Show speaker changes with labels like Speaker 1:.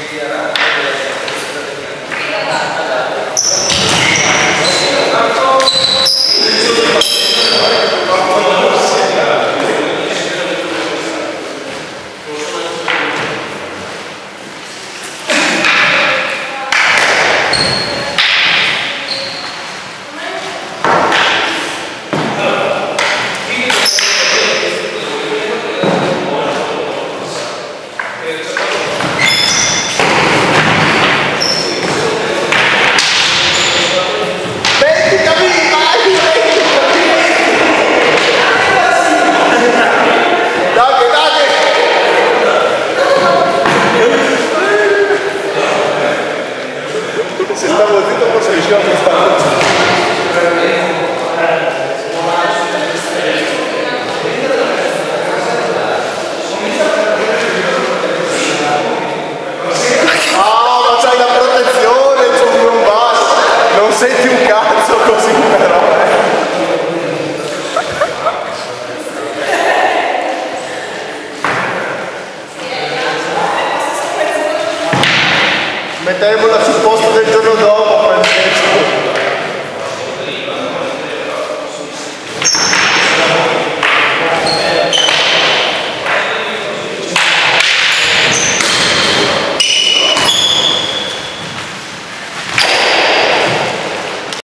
Speaker 1: Se stavo zitto forse riuscivo a stare. Ah, ma c'hai la protezione, c'è un non basso. Non senti un cazzo così però. Mettevola sul posto del giorno dopo.